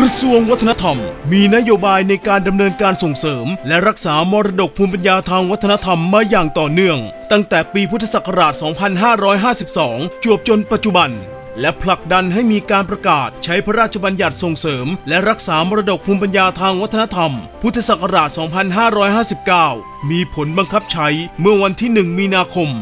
ระทรวงวัฒนธรรมมีนโยบายในการดำเนินการส่งเสริมและรักษามรดกภูมิปัญญาทางวัฒนธรรมมาอย่างต่อเนื่องตั้งแต่ปีพุทธศักราช 2552 จวบจนปัจจุบันและผลักดันให้มีการประกาศใช้พระราชบัญญัติส่งเสริมและรักษามรดกภูมิปัญญาทางวัฒนธรรมพุทธศักราช 2559 มีผลบังคับใช้เมื่อวันที่ 1 มีนาคม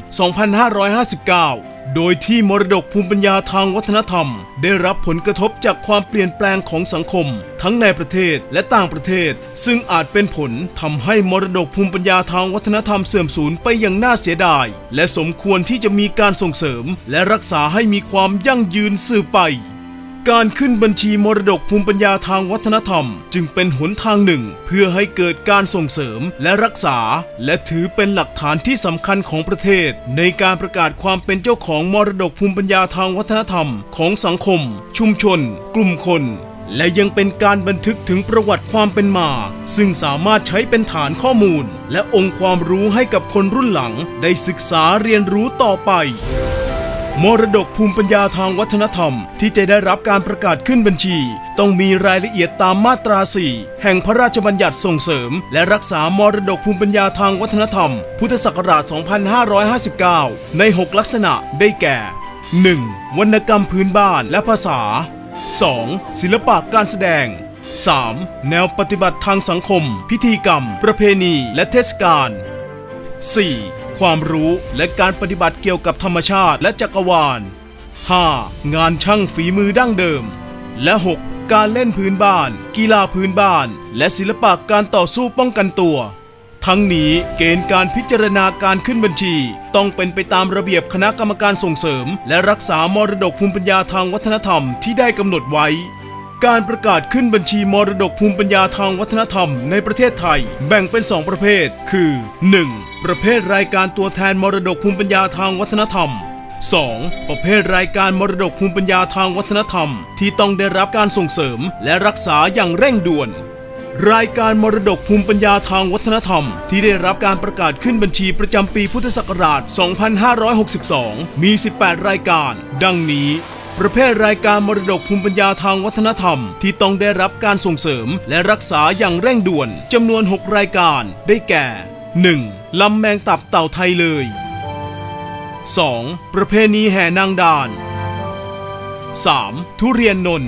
2559โดยที่มรดกภูมิปัญญาทางวัฒนธรรมได้รับผลกระทบจากความเปลี่ยนแปลงของสังคมทั้งในประเทศและต่างประเทศซึ่งอาจเป็นผลทำให้มรดกภูมิปัญญาทางวัฒนธรรมเสื่อมสูญไปอย่างน่าเสียดายและสมควรที่จะมีการส่งเสริมและรักษาให้มีความยั่งยืนสืบไปการขึ้นบัญชีมรดกภูมิปัญญาทางวัฒนธรรมจึงเป็นหนทางหนึ่งเพื่อให้เกิดการส่งเสริมและรักษาและถือเป็นหลักฐานที่สำคัญของประเทศในการประกาศความเป็นเจ้าของมรดกภูมิปัญญาทางวัฒนธรรมของสังคมชุมชนกลุ่มคนและยังเป็นการบันทึกถึงประวัติความเป็นมาซึ่งสามารถใช้เป็นฐานข้อมูลและองค์ความรู้ให้กับคนรุ่นหลังได้ศึกษาเรียนรู้ต่อไปมรดกภูมิปัญญาทางวัฒนธรรมที่จะได้รับการประกาศขึ้นบัญชีต้องมีรายละเอียดตามมาตรา 4 แห่งพระราชบัญญัติส่งเสริมและรักษามรดกภูมิปัญญาทางวัฒนธรรมพุทธศักราช 2559 ใน 6 ลักษณะได้แก่ 1. วรรณกรรมพื้นบ้านและภาษา 2. ศิลปะการแสดง 3. แนวปฏิบัติทางสังคมพิธีกรรมประเพณีและเทศกาล 4. ความรู้และการปฏิบัติเกี่ยวกับธรรมชาติและจักรวาล 5. งานช่างฝีมือดั้งเดิมและ 6. การเล่นพื้นบ้านกีฬาพื้นบ้านและศิลปะการต่อสู้ป้องกันตัวทั้งนี้เกณฑ์การพิจารณาการขึ้นบัญชีต้องเป็นไปตามระเบียบคณะกรรมการส่งเสริมและรักษามรดกภูมิปัญญาทางวัฒนธรรมที่ได้กำหนดไว้การประกาศขึ้นบัญชีมรดกภูมิปัญญาทางวัฒนธรรมในประเทศไทยแบ่งเป็น 2 ประเภทคือ 1. ประเภทรายการตัวแทนมรดกภูมิปัญญาทางวัฒนธรรม 2. ประเภทรายการมรดกภูมิปัญญาทางวัฒนธรรมที่ต้องได้รับการส่งเสริมและรักษาอย่างเร่งด่วนรายการมรดกภูมิปัญญาทางวัฒนธรรมที่ได้รับการประกาศขึ้นบัญชีประจำปีพุทธศักราช 2562 มี 18 รายการดังนี้ประเภทรายการมรดกภูมิปัญญาทางวัฒนธรรมที่ต้องได้รับการส่งเสริมและรักษาอย่างเร่งด่วนจำนวน 6 รายการได้แก่ 1. ลำแมงตับเต่าไทยเลย 2. ประเพณีแห่นางดาน 3. ทุเรียนนนท์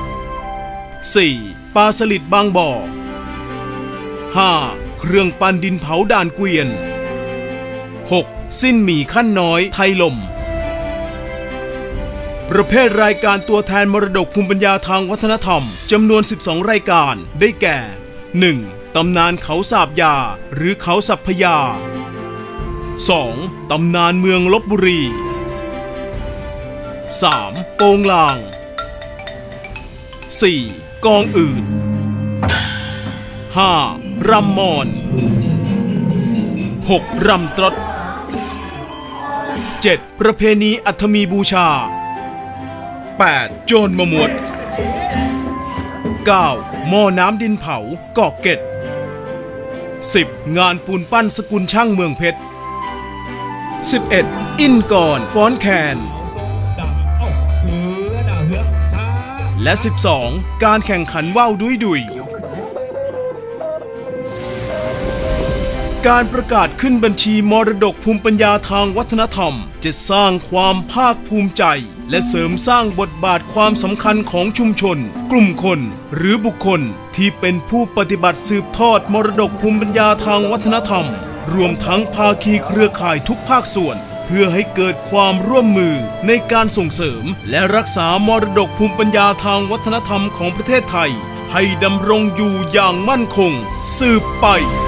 4. ปลาสลิดบางบ่อ 5. เครื่องปั้นดินเผาด่านเกวียน 6. สิ้นหมี่ขั้นน้อยไทยลมประเภทรายการตัวแทนมรดกภูมิปัญญาทางวัฒนธรรมจำนวน 12 รายการได้แก่ 1. ตำนานเขาสาบยาหรือเขาสัพพยา 2. ตำนานเมืองลพบุรี 3. โปงลาง 4. กองอื่น 5. รำมอน 6. รำตรด 7. ประเพณีอัฐมีบูชา 8. โจรมะมวด 9. หม้อน้ำดินเผาเกาะเกร็ด 10. งานปูนปั้นสกุลช่างเมืองเพชร 11. อินกอนฟ้อนแคนและ 12. การแข่งขันว่าวดุยดุยการประกาศขึ้นบัญชีมรดกภูมิปัญญาทางวัฒนธรรมจะสร้างความภาคภูมิใจและเสริมสร้างบทบาทความสำคัญของชุมชนกลุ่มคนหรือบุคคลที่เป็นผู้ปฏิบัติสืบทอดมรดกภูมิปัญญาทางวัฒนธรรมรวมทั้งภาคีเครือข่ายทุกภาคส่วนเพื่อให้เกิดความร่วมมือในการส่งเสริมและรักษามรดกภูมิปัญญาทางวัฒนธรรมของประเทศไทยให้ดำรงอยู่อย่างมั่นคงสืบไป